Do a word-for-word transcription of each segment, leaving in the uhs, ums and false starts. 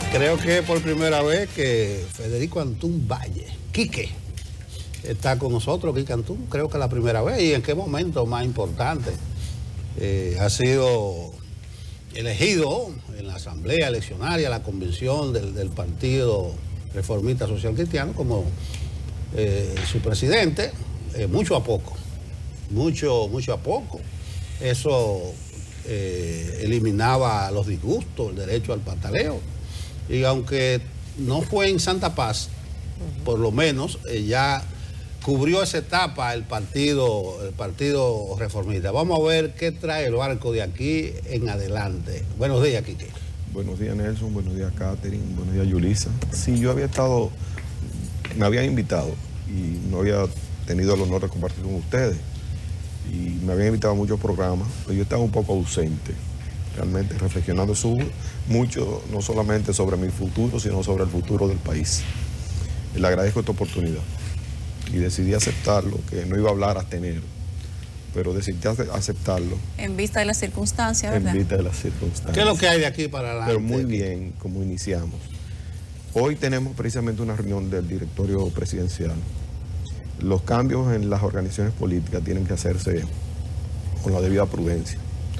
Creo que por primera vez que Federico Antún Valle, Quique, está con nosotros, Quique Antún, creo que es la primera vez. ¿Y en qué momento más importante? Eh, ha sido elegido en la asamblea eleccionaria, la convención del, del Partido Reformista Social Cristiano como eh, su presidente, eh, mucho a poco, mucho, mucho a poco. Eso eh, eliminaba los disgustos, el derecho al pataleo. Y aunque no fue en Santa Paz, por lo menos eh, ya cubrió esa etapa el partido, el partido reformista. Vamos a ver qué trae el barco de aquí en adelante. Buenos días, Quique. Buenos días, Nelson. Buenos días, Catherine. Buenos días, Yulisa. Sí, yo había estado, me habían invitado y no había tenido el honor de compartir con ustedes. Y me habían invitado a muchos programas, pero yo estaba un poco ausente, realmente reflexionando sobre, mucho, no solamente sobre mi futuro, sino sobre el futuro del país. Le agradezco esta oportunidad y decidí aceptarlo, que no iba a hablar hasta enero, pero decidí aceptarlo. En vista de las circunstancias, ¿verdad? En vista de las circunstancias. ¿Qué es lo que hay de aquí para adelante? Pero muy bien, como iniciamos. Hoy tenemos precisamente una reunión del directorio presidencial. Los cambios en las organizaciones políticas tienen que hacerse con la debida prudencia.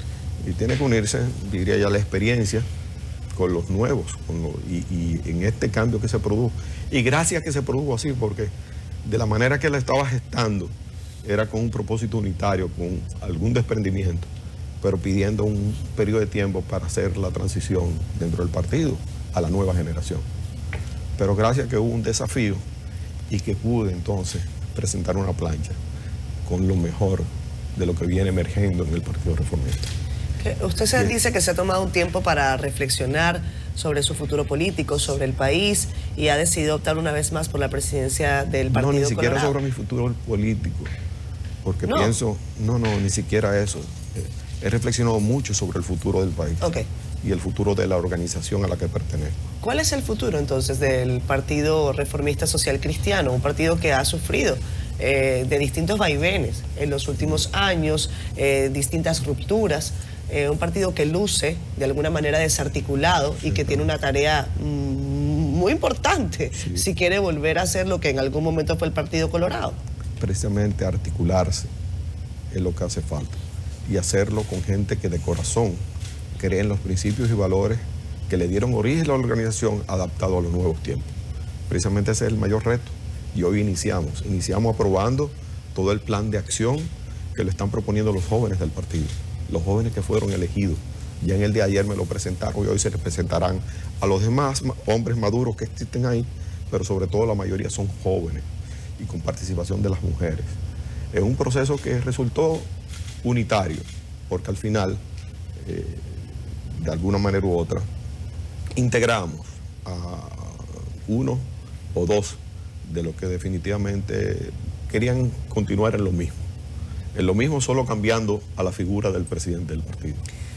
Y tiene que unirse, diría ya, la experiencia con los nuevos, con lo, y, y en este cambio que se produjo. Y gracias que se produjo así, porque de la manera que la estaba gestando, era con un propósito unitario, con algún desprendimiento, pero pidiendo un periodo de tiempo para hacer la transición dentro del partido a la nueva generación. Pero gracias que hubo un desafío y que pude entonces presentar una plancha con lo mejor de lo que viene emergiendo en el Partido Reformista. Usted se dice que se ha tomado un tiempo para reflexionar sobre su futuro político, sobre el país, y ha decidido optar una vez más por la presidencia del Partido No, ni siquiera Colorado. sobre mi futuro político, porque no. pienso, no, no, ni siquiera eso. He reflexionado mucho sobre el futuro del país okay. y el futuro de la organización a la que pertenezco. ¿Cuál es el futuro entonces del Partido Reformista Social Cristiano? Un partido que ha sufrido eh, de distintos vaivenes en los últimos años, eh, distintas rupturas. Eh, un partido que luce de alguna manera desarticulado y que tiene una tarea mmm, muy importante sí. si quiere volver a ser lo que en algún momento fue el Partido Colorado. Precisamente articularse es lo que hace falta y hacerlo con gente que de corazón cree en los principios y valores que le dieron origen a la organización adaptado a los nuevos tiempos. Precisamente ese es el mayor reto y hoy iniciamos, iniciamos aprobando todo el plan de acción que le están proponiendo los jóvenes del partido. Los jóvenes que fueron elegidos, ya en el de ayer me lo presentaron y hoy se les presentarán a los demás hombres maduros que existen ahí, pero sobre todo la mayoría son jóvenes y con participación de las mujeres. Es un proceso que resultó unitario, porque al final, eh, de alguna manera u otra, integramos a uno o dos de los que definitivamente querían continuar en lo mismo. En lo mismo, solo cambiando a la figura del presidente del partido.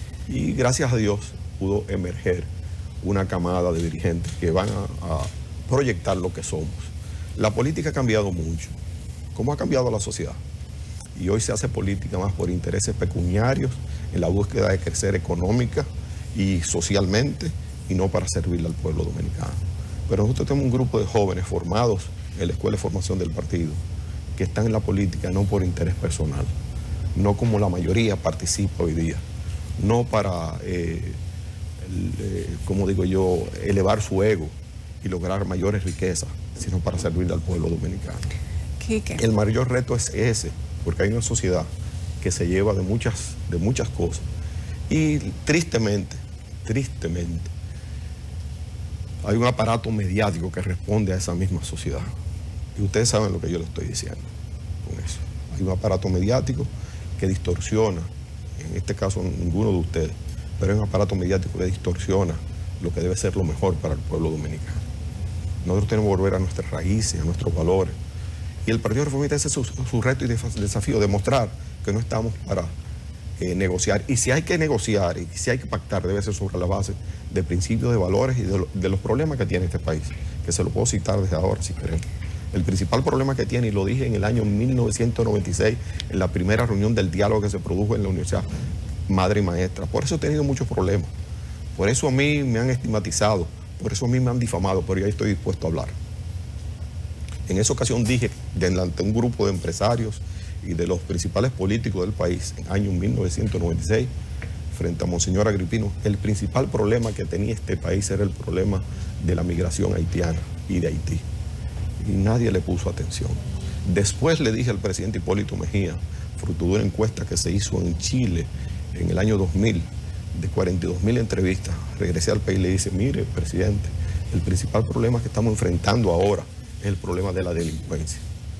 Y gracias a Dios pudo emerger una camada de dirigentes que van a, a proyectar lo que somos. La política ha cambiado mucho. ¿Cómo ha cambiado la sociedad? Y hoy se hace política más por intereses pecuniarios, en la búsqueda de crecer económica y socialmente, y no para servirle al pueblo dominicano. Pero nosotros tenemos un grupo de jóvenes formados en la Escuela de Formación del Partido, que están en la política no por interés personal, no como la mayoría participa hoy día, no para, eh, el, eh, como digo yo, elevar su ego y lograr mayores riquezas, sino para servir al pueblo dominicano. Quique. El mayor reto es ese, porque hay una sociedad que se lleva de muchas, de muchas cosas y tristemente, tristemente, hay un aparato mediático que responde a esa misma sociedad. Y ustedes saben lo que yo les estoy diciendo con eso. Hay un aparato mediático que distorsiona, en este caso ninguno de ustedes, pero hay un aparato mediático que distorsiona lo que debe ser lo mejor para el pueblo dominicano. Nosotros tenemos que volver a nuestras raíces, a nuestros valores. Y el Partido Reformista ese es su, su reto y desafío, demostrar que no estamos para eh, negociar. Y si hay que negociar y si hay que pactar, debe ser sobre la base de principios, de valores y de, lo, de los problemas que tiene este país, que se lo puedo citar desde ahora si queremos. El principal problema que tiene, y lo dije en el año mil novecientos noventa y seis, en la primera reunión del diálogo que se produjo en la Universidad Madre y Maestra. Por eso he tenido muchos problemas. Por eso a mí me han estigmatizado Por eso a mí me han difamado, pero ya estoy dispuesto a hablar. En esa ocasión dije, delante de un grupo de empresarios y de los principales políticos del país, en el año mil novecientos noventa y seis, frente a Monseñor Agripino, el principal problema que tenía este país era el problema de la migración haitiana y de Haití. Y nadie le puso atención. Después le dije al presidente Hipólito Mejía, fruto de una encuesta que se hizo en Chile en el año dos mil, de cuarenta y dos mil entrevistas, regresé al país y le dije, mire, presidente, el principal problema que estamos enfrentando ahora es el problema de la delincuencia.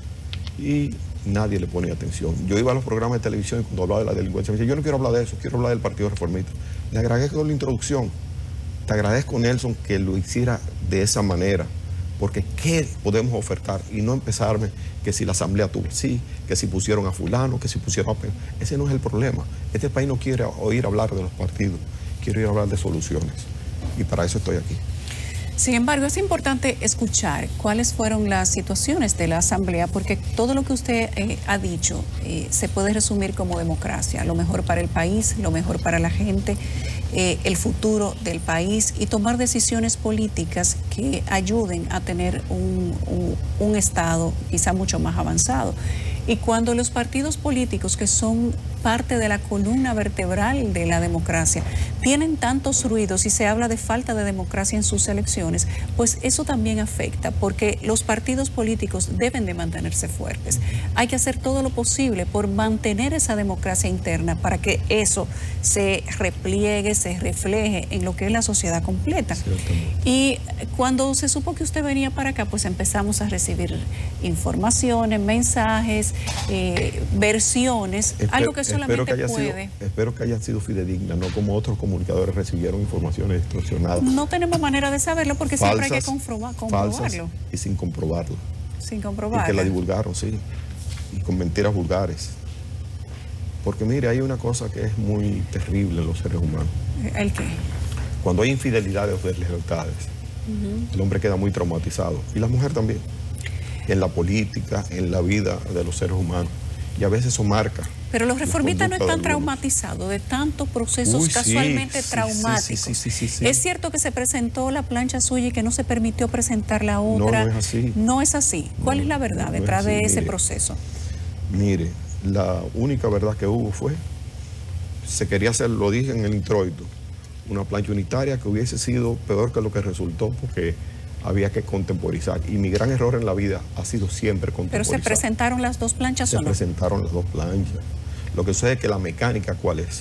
Y nadie le ponía atención. Yo iba a los programas de televisión y cuando hablaba de la delincuencia me decía, yo no quiero hablar de eso, quiero hablar del Partido Reformista. Le agradezco la introducción, te agradezco, Nelson, que lo hiciera de esa manera, porque ¿qué podemos ofertar? Y no empezarme que si la asamblea tuvo sí, que si pusieron a fulano, que si pusieron a... Ese no es el problema. Este país no quiere oír hablar de los partidos, quiere oír hablar de soluciones. Y para eso estoy aquí. Sin embargo, es importante escuchar cuáles fueron las situaciones de la Asamblea, porque todo lo que usted eh, ha dicho eh, se puede resumir como democracia, lo mejor para el país, lo mejor para la gente, eh, el futuro del país y tomar decisiones políticas que ayuden a tener un, un, un Estado quizá mucho más avanzado. Y cuando los partidos políticos, que son parte de la columna vertebral de la democracia, tienen tantos ruidos y se habla de falta de democracia en sus elecciones, pues eso también afecta, porque los partidos políticos deben de mantenerse fuertes. Hay que hacer todo lo posible por mantener esa democracia interna para que eso se repliegue, se refleje en lo que es la sociedad completa. Y cuando se supo que usted venía para acá, pues empezamos a recibir informaciones, mensajes, Eh, versiones, Espero, algo que solamente que puede. Sido, espero que hayan sido fidedignas, no como otros comunicadores recibieron informaciones distorsionadas. No tenemos manera de saberlo porque falsas, siempre hay que comprobar, comprobarlo. Y sin comprobarlo. Sin comprobarlo. Y que la divulgaron, sí. Y con mentiras vulgares. Porque mire, hay una cosa que es muy terrible en los seres humanos. ¿El qué? Cuando hay infidelidades o deslealtades, uh-huh. el hombre queda muy traumatizado. Y la mujer también. En la política, en la vida de los seres humanos. Y a veces eso marca. Pero los reformistas no están traumatizados de tantos procesos Uy, casualmente sí, traumáticos. Sí, sí, sí, sí, sí. Es cierto que se presentó la plancha suya y que no se permitió presentar la otra. No, no es así. No es así. ¿Cuál no, es la verdad no detrás es de ese mire, proceso? Mire, la única verdad que hubo fue, se quería hacer, lo dije en el introito, una plancha unitaria que hubiese sido peor que lo que resultó porque había que contemporizar. Y mi gran error en la vida ha sido siempre contemporizar. ¿Pero se presentaron las dos planchas se o no? Se presentaron las dos planchas. Lo que sucede es que la mecánica, ¿cuál es?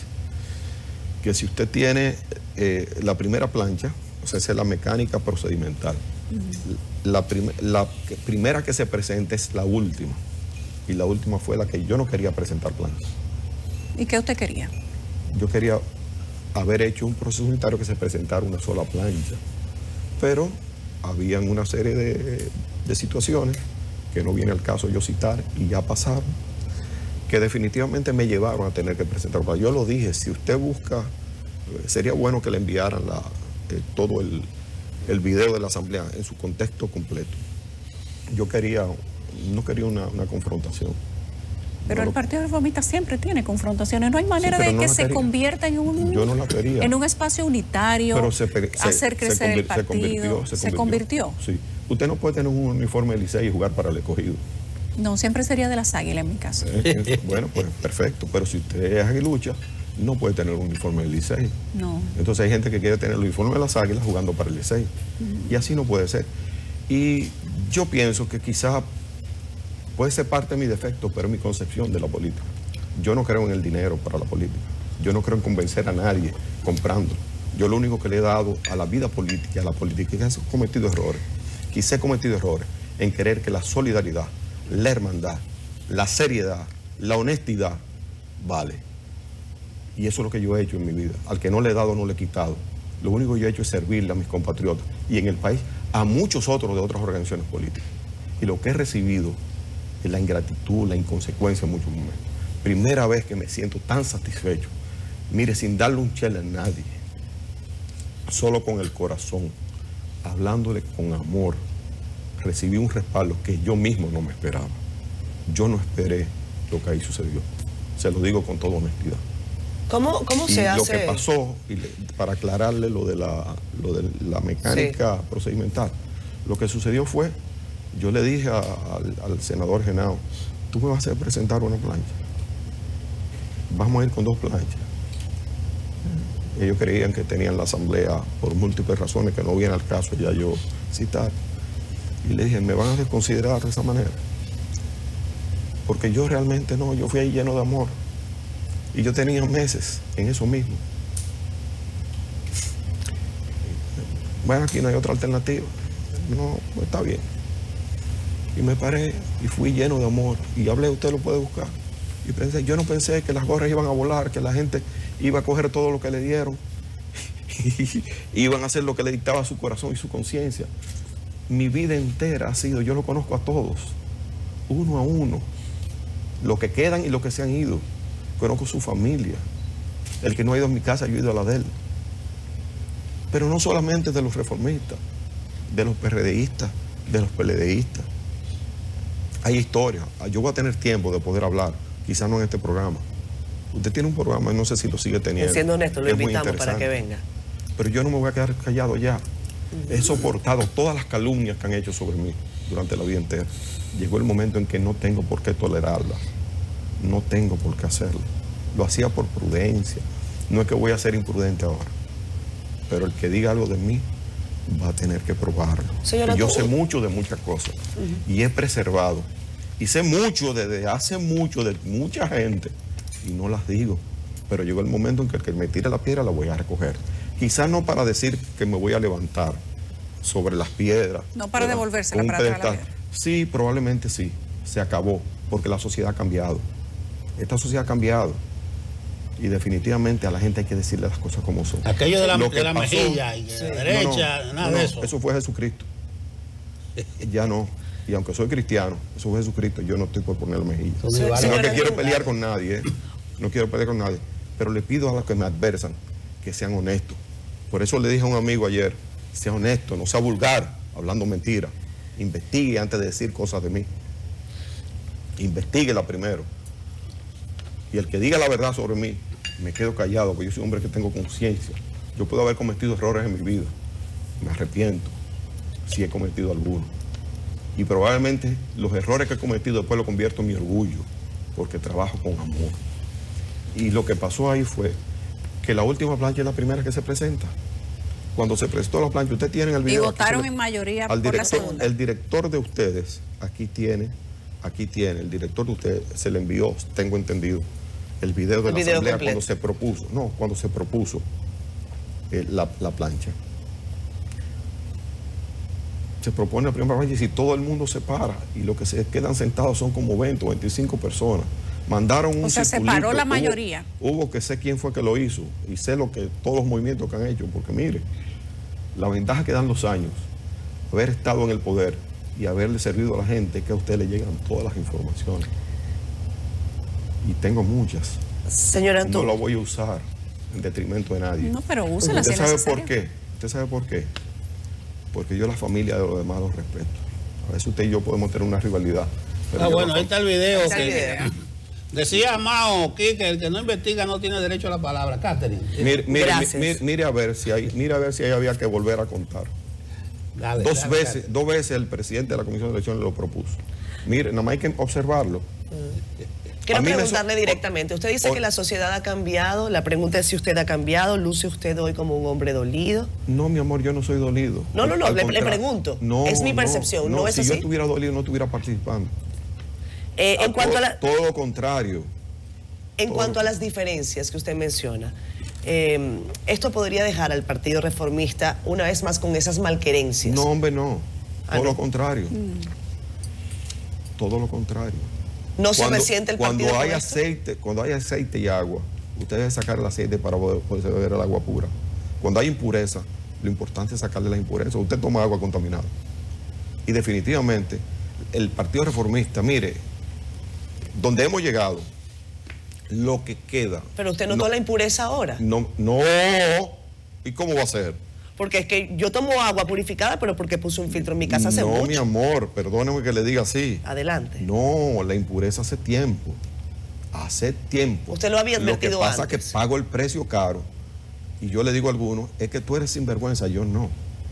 Que si usted tiene eh, la primera plancha, o sea, esa es la mecánica procedimental. Uh-huh. La, prim la que, primera que se presenta es la última. Y la última fue la que yo no quería presentar planchas. ¿Y qué usted quería? Yo quería haber hecho un proceso unitario que se presentara una sola plancha. Pero habían una serie de, de situaciones que no viene al caso yo citar y ya pasaron, que definitivamente me llevaron a tener que presentar. Yo lo dije, si usted busca, sería bueno que le enviaran la, eh, todo el, el video de la asamblea en su contexto completo. Yo quería, no quería una, una confrontación. Pero no el Partido Reformista siempre tiene confrontaciones. No hay manera sí, de no que se quería. convierta en un, Yo no la quería. en un espacio unitario, pero se, hacer crecer se, el partido. Se convirtió, se, se convirtió. convirtió. Sí. Usted no puede tener un uniforme de Licey y jugar para el Escogido. No, siempre sería de las Águilas en mi caso. Eh, bueno, pues perfecto. Pero si usted es aguilucha, no puede tener un uniforme de Licey. No. Entonces hay gente que quiere tener el uniforme de las Águilas jugando para el Licey. Uh-huh. Y así no puede ser. Y yo pienso que quizás puede ser parte de mi defecto, pero es mi concepción de la política. Yo no creo en el dinero para la política. Yo no creo en convencer a nadie comprando. Yo lo único que le he dado a la vida política, a la política, es que he cometido errores. Quizá he cometido errores en querer que la solidaridad, la hermandad, la seriedad, la honestidad, vale. Y eso es lo que yo he hecho en mi vida. Al que no le he dado, no le he quitado. Lo único que yo he hecho es servirle a mis compatriotas y en el país a muchos otros de otras organizaciones políticas. Y lo que he recibido es la ingratitud, la inconsecuencia en muchos momentos. Primera vez que me siento tan satisfecho. Mire, sin darle un chela a nadie, solo con el corazón, hablándole con amor, recibí un respaldo que yo mismo no me esperaba. Yo no esperé lo que ahí sucedió. Se lo digo con toda honestidad. ¿Cómo, cómo se y hace? Lo que pasó, y le, para aclararle lo de la, lo de la mecánica sí. procedimental, lo que sucedió fue, yo le dije a, al, al senador Genao, tú me vas a presentar una plancha. Vamos a ir con dos planchas. Ellos creían que tenían la asamblea por múltiples razones que no viene al caso ya yo citar. Y le dije, ¿me van a desconsiderar de esa manera? Porque yo realmente no, yo fui ahí lleno de amor. Y yo tenía meses en eso mismo. Bueno, aquí no hay otra alternativa. No, pues está bien. Y me paré y fui lleno de amor. Y hablé, usted lo puede buscar. Y pensé, yo no pensé que las gorras iban a volar, que la gente iba a coger todo lo que le dieron. Y iban a hacer lo que le dictaba su corazón y su conciencia. Mi vida entera ha sido, yo lo conozco a todos, uno a uno. Los que quedan y los que se han ido. Conozco su familia. El que no ha ido a mi casa, yo he ido a la de él. Pero no solamente de los reformistas, de los PRDistas, de los PLDistas. Hay historias. Yo voy a tener tiempo de poder hablar, quizás no en este programa. Usted tiene un programa, no sé si lo sigue teniendo. Siendo honesto, lo invitamos para que venga. Pero yo no me voy a quedar callado ya. He soportado todas las calumnias que han hecho sobre mí durante la vida entera. Llegó el momento en que no tengo por qué tolerarlas. No tengo por qué hacerlo. Lo hacía por prudencia. No es que voy a ser imprudente ahora. Pero el que diga algo de mí va a tener que probarlo. Señora, yo sé mucho de muchas cosas. Uh-huh. Y he preservado. Y sé mucho desde hace mucho de mucha gente. Y no las digo. Pero llegó el momento en que el que me tire la piedra la voy a recoger. Quizás no para decir que me voy a levantar sobre las piedras. No para devolvérsela para atrás la piedra. Sí, probablemente sí. Se acabó. Porque la sociedad ha cambiado. Esta sociedad ha cambiado. Y definitivamente a la gente hay que decirle las cosas como son. Aquello de la, de la pasó, mejilla y de sí. la derecha, no, no, nada no, de eso. Eso fue Jesucristo. Ya no. Y aunque soy cristiano, eso fue Jesucristo. Yo no estoy por poner la mejilla. Sí, no sí, que quiero pelear con nadie. ¿eh? No quiero pelear con nadie. Pero le pido a los que me adversan que sean honestos. Por eso le dije a un amigo ayer, sea honesto, no sea vulgar, hablando mentiras. Investigue antes de decir cosas de mí. Investíguela primero. Y el que diga la verdad sobre mí, me quedo callado, porque yo soy un hombre que tengo conciencia. Yo puedo haber cometido errores en mi vida. Me arrepiento si he cometido alguno. Y probablemente los errores que he cometido después los convierto en mi orgullo, porque trabajo con amor. Y lo que pasó ahí fue que la última plancha es la primera que se presenta. Cuando se prestó la plancha, ustedes tienen el video. Y votaron en mayoría por director, la segunda. El director de ustedes, aquí tiene, aquí tiene, el director de ustedes se le envió, tengo entendido, el video de el la video asamblea completo. Cuando se propuso, no, cuando se propuso eh, la, la plancha. Se propone la primera plancha y si todo el mundo se para y lo que se quedan sentados son como veinte o veinticinco personas. Mandaron un O sea, se paró la mayoría. Hubo, hubo que sé quién fue que lo hizo y sé lo que todos los movimientos que han hecho, porque mire, la ventaja que dan los años, haber estado en el poder y haberle servido a la gente, es que a usted le llegan todas las informaciones. Y tengo muchas. Señor Antún. No lo voy a usar en detrimento de nadie. No, pero úsela. ¿Usted sabe por qué? ¿Usted sabe por qué? Porque yo la familia de los demás los respeto. A veces usted y yo podemos tener una rivalidad. Ah, bueno, ahí está el video. Está que, el video. Decía Mao, Quique, el que no investiga no tiene derecho a la palabra. Catherine. Mire, mire, mire, mire a ver si hay, mire a ver si ahí había que volver a contar. Dale, dos dale, veces, dale. dos veces el presidente de la Comisión de Elecciones lo propuso. Mire, nada más hay que observarlo. Quiero preguntarle so directamente. Usted dice o, que la sociedad ha cambiado. La pregunta es si usted ha cambiado. ¿Luce usted hoy como un hombre dolido? No, mi amor, yo no soy dolido. No, no, no, le, le pregunto. No, es mi percepción, ¿no, no, ¿no es si así? Si yo estuviera dolido, no estuviera participando. Eh, en a cuanto todo, a la, todo lo contrario. En todo cuanto lo... a las diferencias que usted menciona, eh, ¿esto podría dejar al Partido Reformista una vez más con esas malquerencias? No, hombre, no. Todo ah, no. lo contrario. Mm. Todo lo contrario. ¿No se resiente el cuando partido hay aceite, cuando hay aceite y agua, usted debe sacar el aceite para poder, poder beber el agua pura. Cuando hay impureza, lo importante es sacarle la impureza. Usted toma agua contaminada. Y definitivamente, el Partido Reformista, mire, donde hemos llegado, lo que queda... Pero usted notó no, la impureza ahora. No, no. ¿Y cómo va a ser? Porque es que yo tomo agua purificada, pero porque puse un filtro en mi casa hace no, mucho. No, mi amor, perdóneme que le diga así. Adelante. No, la impureza hace tiempo. hace tiempo. Usted lo había advertido Lo que pasa antes. es que pago el precio caro. Y yo le digo a algunos, es que tú eres sinvergüenza, yo no.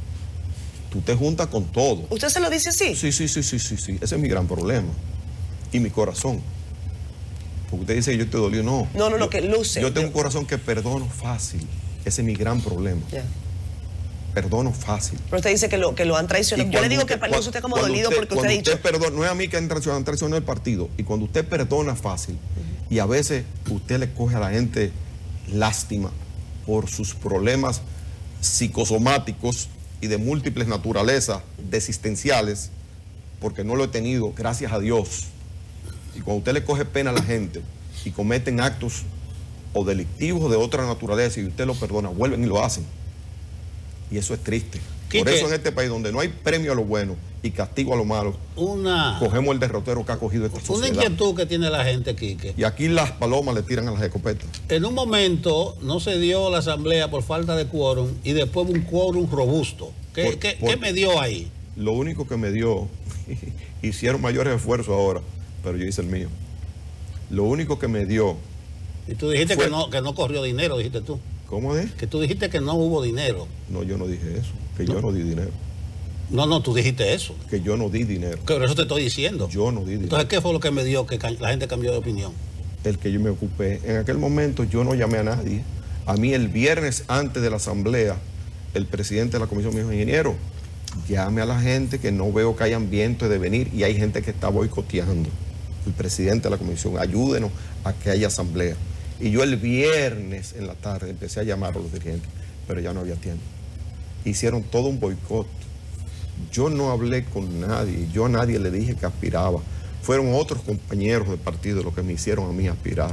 Tú te juntas con todo. ¿Usted se lo dice así? Sí, sí, sí, sí, sí, sí. Ese es mi gran problema. Y mi corazón. Porque usted dice que yo te dolió, no. No, no, no, yo, que luce. Yo tengo yo... un corazón que perdono fácil. Ese es mi gran problema. Yeah. Perdono fácil. Pero usted dice que lo, que lo han traicionado. Yo le digo usted, que parece usted como dolido usted, porque usted ha dicho... Usted perdona, no es a mí que han traicionado, han traicionado el partido. Y cuando usted perdona fácil, uh-huh. y a veces usted le coge a la gente lástima por sus problemas psicosomáticos y de múltiples naturalezas, desistenciales, porque no lo he tenido, gracias a Dios. Y cuando usted le coge pena a la gente y cometen actos o delictivos de otra naturaleza y usted lo perdona, vuelven y lo hacen. Y eso es triste. Quique, por eso en este país donde no hay premio a lo bueno y castigo a lo malo, una, cogemos el derrotero que ha cogido esta sociedad. Una inquietud que tiene la gente, Quique. Y aquí las palomas le tiran a las escopetas. En un momento no se dio la asamblea por falta de quórum y después un quórum robusto. ¿Qué, por, ¿qué, por, ¿Qué me dio ahí? Lo único que me dio, hicieron mayores esfuerzos ahora, pero yo hice el mío. Lo único que me dio... Y tú dijiste fue, que, no, que no corrió dinero, dijiste tú. ¿Cómo es? Que tú dijiste que no hubo dinero. No, yo no dije eso, que no. yo no di dinero. No, no, tú dijiste eso. Que yo no di dinero. Que por eso te estoy diciendo. Yo no di dinero. Entonces, ¿qué fue lo que me dio que la gente cambió de opinión? El que yo me ocupé. En aquel momento yo no llamé a nadie. A mí el viernes antes de la asamblea, el presidente de la comisión me dijo, ingeniero, llame a la gente que no veo que hay ambiente de venir y hay gente que está boicoteando. El presidente de la comisión, ayúdenos a que haya asamblea. Y yo el viernes en la tarde empecé a llamar a los dirigentes, pero ya no había tiempo. Hicieron todo un boicot. Yo no hablé con nadie, yo a nadie le dije que aspiraba. Fueron otros compañeros del partido los que me hicieron a mí aspirar.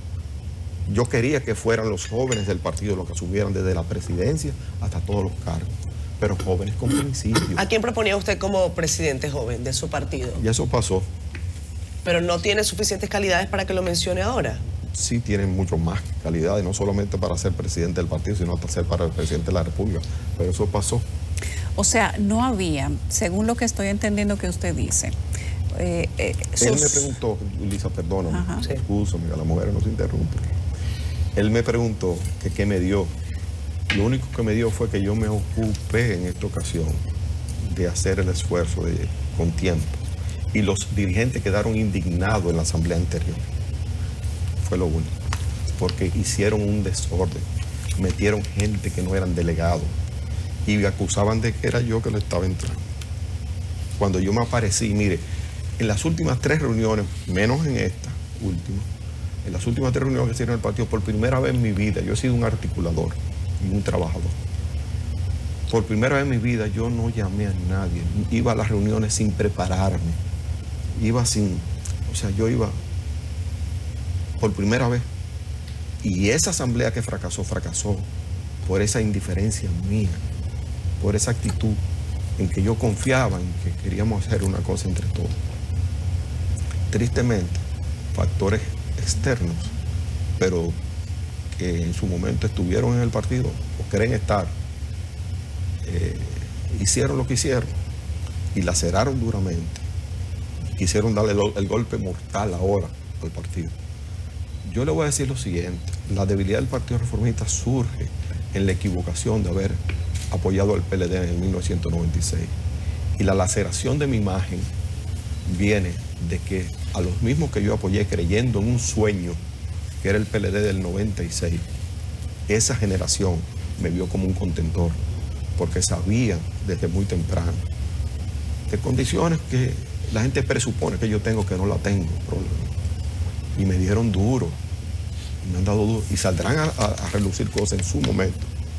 Yo quería que fueran los jóvenes del partido los que asumieran desde la presidencia hasta todos los cargos, pero jóvenes con principios. ¿A quién proponía usted como presidente joven de su partido? Y eso pasó. Pero no tiene suficientes calidades para que lo mencione ahora. Sí tienen mucho más calidades, no solamente para ser presidente del partido, sino para ser para el presidente de la República. Pero eso pasó. O sea, no había, según lo que estoy entendiendo que usted dice. Eh, eh, sus... Él me preguntó, Lisa, perdóname, excúsame, que las mujeres no se interrumpen. Él me preguntó que qué me dio. Lo único que me dio fue que yo me ocupé en esta ocasión de hacer el esfuerzo de, con tiempo. Y los dirigentes quedaron indignados en la asamblea anterior. Fue lo único. Porque hicieron un desorden. Metieron gente que no eran delegados. Y me acusaban de que era yo que lo estaba entrando. Cuando yo me aparecí, mire, en las últimas tres reuniones, menos en esta última, en las últimas tres reuniones que hicieron el partido, por primera vez en mi vida, yo he sido un articulador y un trabajador. Por primera vez en mi vida yo no llamé a nadie, iba a las reuniones sin prepararme, iba sin, o sea, yo iba por primera vez. Y esa asamblea que fracasó, fracasó por esa indiferencia mía, por esa actitud en que yo confiaba en que queríamos hacer una cosa entre todos. Tristemente, factores externos, pero que en su momento estuvieron en el partido o creen estar, eh, hicieron lo que hicieron y laceraron duramente. Quisieron darle el, el golpe mortal ahora al partido. Yo le voy a decir lo siguiente, la debilidad del Partido Reformista surge en la equivocación de haber apoyado al P L D en mil novecientos noventa y seis. Y la laceración de mi imagen viene de que a los mismos que yo apoyé creyendo en un sueño que era el P L D del noventa y seis, esa generación me vio como un contentor, porque sabían desde muy temprano de condiciones que la gente presupone que yo tengo que no la tengo. Y me dieron duro, me han dado duro, y saldrán a, a, a relucir cosas en su momento,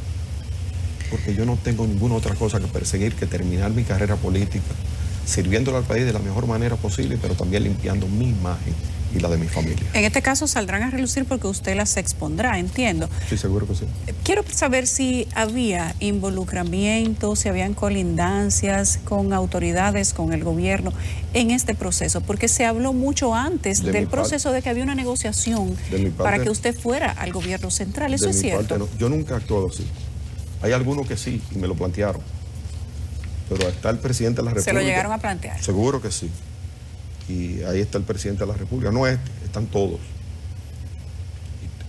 porque yo no tengo ninguna otra cosa que perseguir que terminar mi carrera política, sirviéndole al país de la mejor manera posible, pero también limpiando mi imagen y la de mi familia. En este caso saldrán a relucir porque usted las expondrá, entiendo. Sí, seguro que sí. Quiero saber si había involucramiento, si habían colindancias con autoridades, con el gobierno en este proceso, porque se habló mucho antes de del proceso parte, de que había una negociación parte, para que usted fuera al gobierno central. ¿Eso es cierto? No, yo nunca he actuado así. Hay algunos que sí, y me lo plantearon. Pero está el presidente de la República. ¿Se lo llegaron a plantear? Seguro que sí. Y ahí está el presidente de la República. No este, están todos.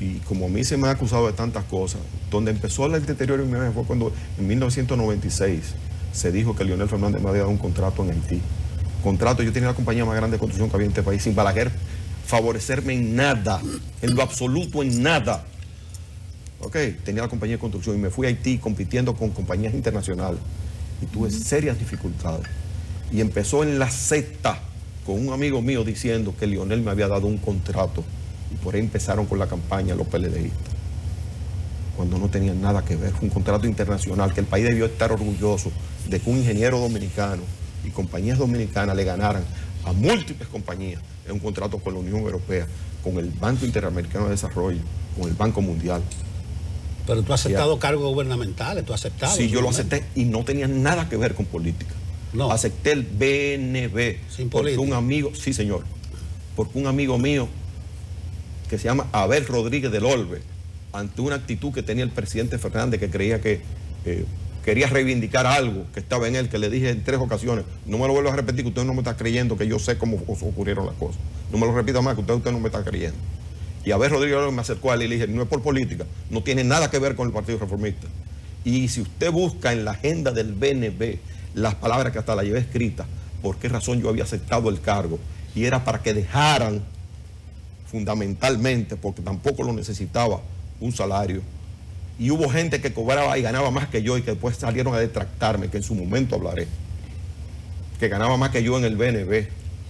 y como a mí se me ha acusado de tantas cosas, donde empezó el deterioro en mi imagen fue cuando en mil novecientos noventa y seis se dijo que Leonel Fernández me había dado un contrato en Haití. Contrato, yo tenía la compañía más grande de construcción que había en este país, sin Balaguer favorecerme en nada, en lo absoluto en nada. Ok, tenía la compañía de construcción y me fui a Haití compitiendo con compañías internacionales y tuve serias dificultades. Y empezó en la secta con un amigo mío diciendo que Leonel me había dado un contrato y por ahí empezaron con la campaña los PLDistas, cuando no tenían nada que ver. Fue un contrato internacional que el país debió estar orgulloso de que un ingeniero dominicano y compañías dominicanas le ganaran a múltiples compañías en un contrato con la Unión Europea, con el Banco Interamericano de Desarrollo, con el Banco Mundial. Pero tú has aceptado cargos gubernamentales, tú has aceptado. Sí, yo lo acepté y no tenía nada que ver con política. No. Acepté el B N B. Sin porque política. un amigo, sí señor, porque un amigo mío que se llama Abel Rodríguez del Olve, ante una actitud que tenía el presidente Fernández, que creía que eh, quería reivindicar algo que estaba en él, que le dije en tres ocasiones, no me lo vuelvo a repetir, que usted no me está creyendo que yo sé cómo ocurrieron las cosas. No me lo repita más, que usted, usted no me está creyendo. Y Abel Rodríguez del Olve me acercó a él y le dije, no es por política, no tiene nada que ver con el Partido Reformista. Y si usted busca en la agenda del B N B las palabras que hasta la llevé escritas, por qué razón yo había aceptado el cargo, y era para que dejaran, fundamentalmente, porque tampoco lo necesitaba, un salario. Y hubo gente que cobraba y ganaba más que yo y que después salieron a detractarme, que en su momento hablaré, que ganaba más que yo en el B N B.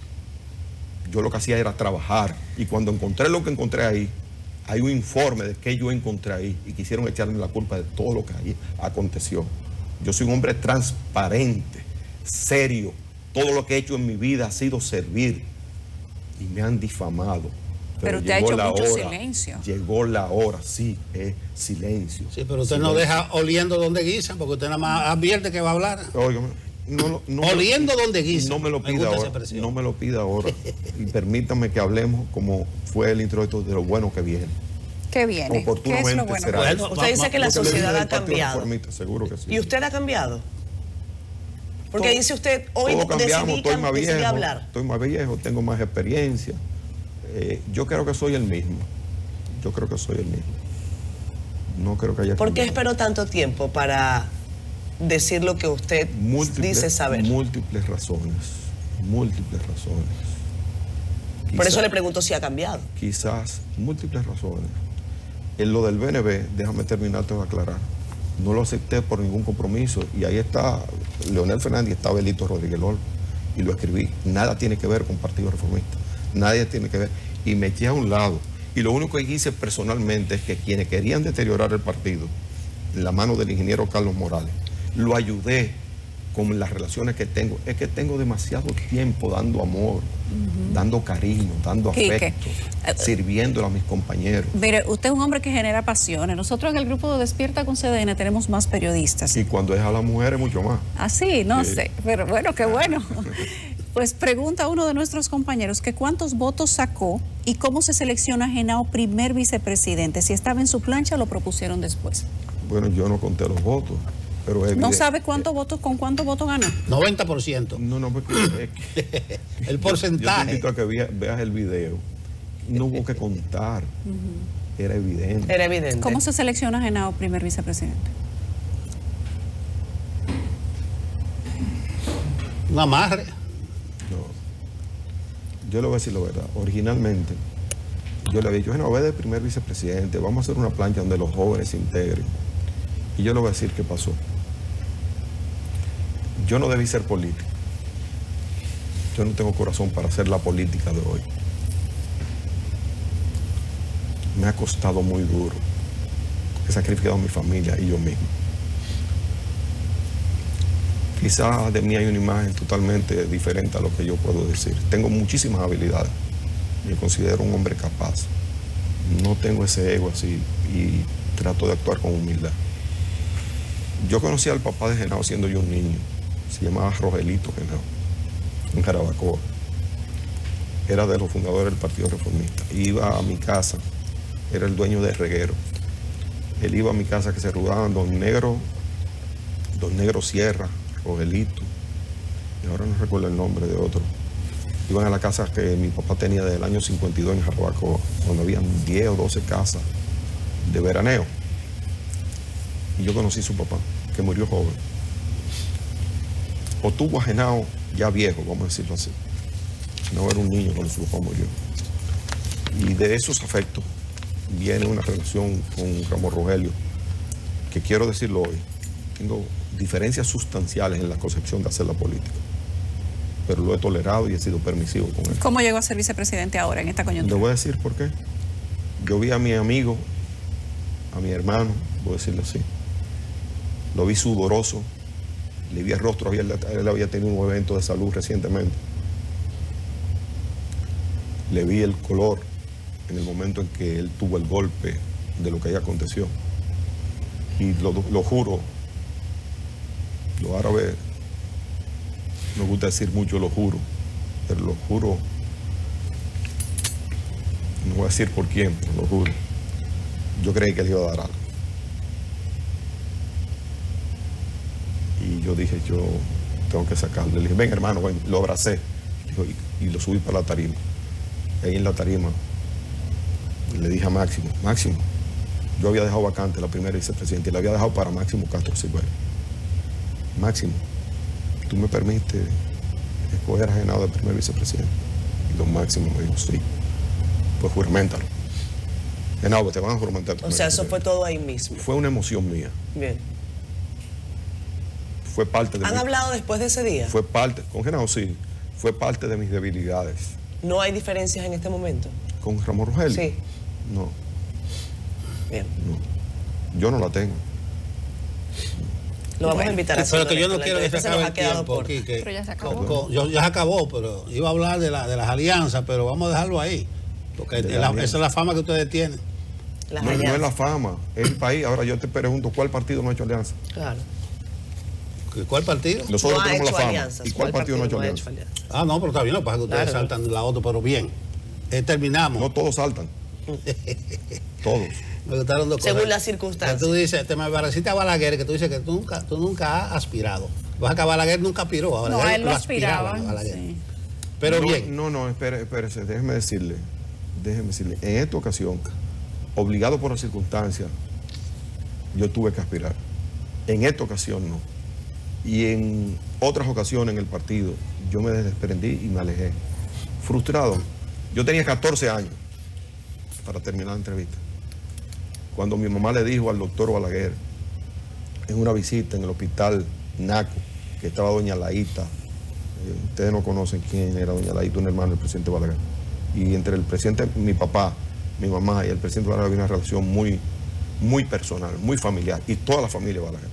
Yo lo que hacía era trabajar, y cuando encontré lo que encontré ahí, hay un informe de qué yo encontré ahí y quisieron echarme la culpa de todo lo que ahí aconteció. Yo soy un hombre transparente, serio. Todo lo que he hecho en mi vida ha sido servir y me han difamado. Pero, pero usted ha hecho mucho hora, silencio. Llegó la hora, sí, es silencio. Sí, pero usted silencio. No deja oliendo donde guisan, porque usted nada más advierte que va a hablar. Óigame, no, no, oliendo no, donde guisan. No me lo pida ahora. No me lo pida ahora. Y permítame que hablemos como fue el introducto de lo bueno que viene. ¿Qué viene? Oportunamente ¿Qué es lo bueno? será Bueno, usted dice que la sociedad ha cambiado. Seguro que sí. ¿Y usted ha cambiado? Porque todo, dice usted, hoy cambiamos, decidí, estoy más decidí viejo, hablar. Estoy más viejo, tengo más experiencia. Eh, yo creo que soy el mismo. Yo creo que soy el mismo. No creo que haya ¿Por qué cambiado. esperó tanto tiempo para decir lo que usted múltiples, dice saber? Múltiples razones. Múltiples razones. Quizás, Por eso le pregunto si ha cambiado. Quizás, múltiples razones. En lo del B N B, déjame terminar, tengo que aclarar. No lo acepté por ningún compromiso. Y ahí está Leonel Fernández y está Abelito Rodríguez Olve. Y lo escribí. Nada tiene que ver con Partido Reformista. Nadie tiene que ver. Y me eché a un lado. Y lo único que hice personalmente es que quienes querían deteriorar el partido, en la mano del ingeniero Carlos Morales, lo ayudé con las relaciones que tengo. Es que tengo demasiado tiempo dando amor, uh-huh. dando cariño, dando afecto, uh, sirviéndole a mis compañeros. Mire, usted es un hombre que genera pasiones. Nosotros en el grupo de Despierta con C D N tenemos más periodistas. Y cuando es a las mujeres, mucho más. Ah, sí, no sí. sé. Pero bueno, qué bueno. Pues pregunta a uno de nuestros compañeros que cuántos votos sacó y cómo se selecciona a Henao primer vicepresidente. Si estaba en su plancha o lo propusieron después. Bueno, yo no conté los votos. Pero ¿No sabe cuántos eh, votos, con cuántos votos ganó? noventa por ciento. No, no, porque es que el porcentaje. Yo, yo te invito a que vea, veas el video. No hubo que contar. Uh-huh. Era evidente. Era evidente. ¿Cómo se selecciona a Henao primer vicepresidente? Un amarre. No. Yo le voy a decir la verdad. Originalmente, yo le había dicho, bueno, ve de primer vicepresidente, vamos a hacer una plancha donde los jóvenes se integren. Y yo le voy a decir qué pasó. Yo no debí ser político. Yo no tengo corazón para hacer la política de hoy. Me ha costado muy duro. He sacrificado a mi familia y yo mismo. Quizás de mí hay una imagen totalmente diferente a lo que yo puedo decir. Tengo muchísimas habilidades. Me considero un hombre capaz. No tengo ese ego así y trato de actuar con humildad. Yo conocí al papá de Henao siendo yo un niño. Se llamaba Rogelito Henao, en Jarabacoa. Era de los fundadores del Partido Reformista. Iba a mi casa, era el dueño de reguero. Él iba a mi casa que se rodaban Don Negro, Don Negro Sierra, Rogelito, y ahora no recuerdo el nombre de otro. Iban a la casa que mi papá tenía desde el año cincuenta y dos en Jarabacoa, donde habían diez o doce casas de veraneo. Y yo conocí a su papá, que murió joven. O tuvo ajenado ya viejo, vamos a decirlo así. No era un niño cuando su papá murió. Y de esos afectos viene una relación con Ramón Rogelio, que quiero decirlo hoy, tengo diferencias sustanciales en la concepción de hacer la política, pero lo he tolerado y he sido permisivo con él. ¿Cómo llegó a ser vicepresidente ahora en esta coyuntura? Le voy a decir por qué. Yo vi a mi amigo, a mi hermano, voy a decirlo así, lo vi sudoroso, le vi el rostro, él, él había tenido un evento de salud recientemente, le vi el color en el momento en que él tuvo el golpe de lo que ahí aconteció. Y lo, lo juro, los árabes, me gusta decir mucho lo juro, pero lo juro, no voy a decir por quién, pero lo juro. Yo creí que él iba a dar algo. Y yo dije, yo tengo que sacarlo. Le dije, ven hermano, ven. Lo abracé. Dijo, y, y lo subí para la tarima. Y ahí en la tarima le dije a Máximo, Máximo, yo había dejado vacante la primera vicepresidenta y la había dejado para Máximo Castro Silveira. Máximo, ¿tú me permites escoger a Genao de primer vicepresidente? Y don Máximo me dijo, sí, pues juramentalo. Genao, te van a juramentar. O sea, eso fue todo ahí mismo. Fue una emoción mía. Bien. Fue parte de ¿Han mi, hablado después de ese día? Fue parte, con Genao sí, fue parte de mis debilidades. ¿No hay diferencias en este momento? ¿Con Ramón Rogelio? Sí. No. Bien. No. Yo no la tengo. Lo vamos Bueno, a invitar a Pero hacer que yo no la quiero que se entrevista, nos acabe ha el quedado tiempo corta. aquí. Que, Pero ya se acabó. con- con- yo, ya se acabó, pero iba a hablar de, la, de las alianzas, pero vamos a dejarlo ahí. Porque De la- la esa es la fama que ustedes tienen. Las No, no es alianzas. la fama, es el país. Ahora yo te pregunto, ¿cuál partido no ha hecho alianza? Claro. ¿Cuál partido? Nosotros No ha tenemos la hecho fama. alianzas. ¿Y cuál partido no ha hecho alianza? alianzas? Ah, no, pero está bien, no pasa que ustedes Claro. saltan de la otra, pero bien. Eh, terminamos. No todos saltan. Todos. Me gustaron dos Según cosas. las circunstancias. Que tú dices, te me pareciste a Balaguer, que tú dices que tú nunca, tú nunca has aspirado. Vas a que Balaguer nunca aspiró. A No, Balaguer él lo aspiraba. a Balaguer. Sí. Pero no, bien. No, no, espere, espérese, déjeme decirle, déjeme decirle, en esta ocasión, obligado por las circunstancias, yo tuve que aspirar. En esta ocasión no. Y en otras ocasiones en el partido, yo me desprendí y me alejé. Frustrado. Yo tenía catorce años para terminar la entrevista. Cuando mi mamá le dijo al doctor Balaguer, en una visita en el hospital Naco, que estaba doña Laíta, eh, ustedes no conocen quién era doña Laíta, un hermano del presidente Balaguer. Y entre el presidente, mi papá, mi mamá y el presidente Balaguer había una relación muy, muy personal, muy familiar, y toda la familia Balaguer.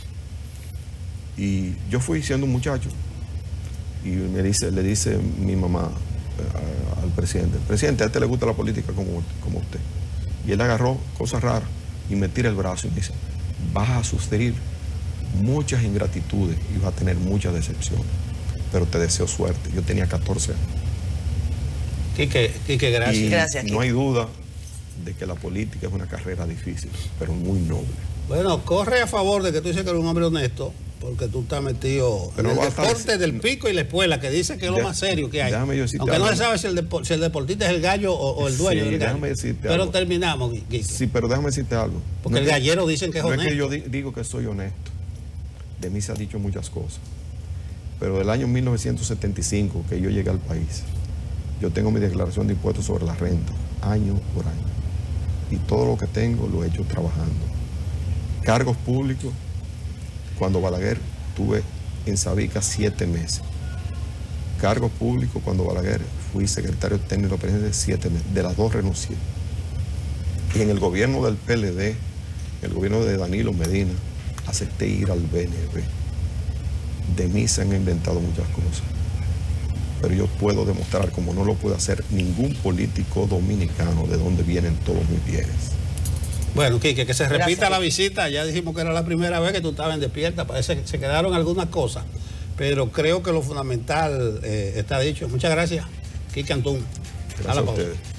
Y yo fui siendo un muchacho, y me dice, le dice mi mamá eh, al presidente, presidente, a este le gusta la política como, como usted. Y él agarró cosas raras y me tira el brazo y me dice, vas a sufrir muchas ingratitudes y vas a tener muchas decepciones, pero te deseo suerte. Yo tenía catorce años. Quique, Quique, gracias. Y Gracias, no Quique. hay duda de que la política es una carrera difícil, pero muy noble. Bueno, corre a favor de que tú dices que eres un hombre honesto, porque tú estás metido Pero en el va a estar- deporte del pico y la escuela, que dice que es lo Deja- más serio que hay. déjame yo decirte Aunque no algo. se sabe si el, depo- si el deportista es el gallo o, o el dueño Sí, del gallo. déjame decirte Pero algo. terminamos, Quique. Sí, pero déjame decirte algo. Porque No el es que- gallero dicen que es no honesto. es que yo di- digo que soy honesto. De mí se ha dicho muchas cosas. Pero del año mil novecientos setenta y cinco que yo llegué al país, yo tengo mi declaración de impuestos sobre la renta, año por año. Y todo lo que tengo lo he hecho trabajando. Cargos públicos, cuando Balaguer tuve en Sabica siete meses. Cargos públicos, cuando Balaguer fui secretario técnico de la presidencia siete meses. De las dos renuncié. Y en el gobierno del P L D, el gobierno de Danilo Medina, acepté ir al B N B. De mí se han inventado muchas cosas. Pero yo puedo demostrar, como no lo puede hacer ningún político dominicano, de dónde vienen todos mis bienes. Bueno, Quique, que se repita Gracias. la visita. Ya dijimos que era la primera vez que tú estabas en Despierta. Parece que se quedaron algunas cosas, pero creo que lo fundamental eh, está dicho. Muchas gracias, Quique Antún. Gracias a ustedes.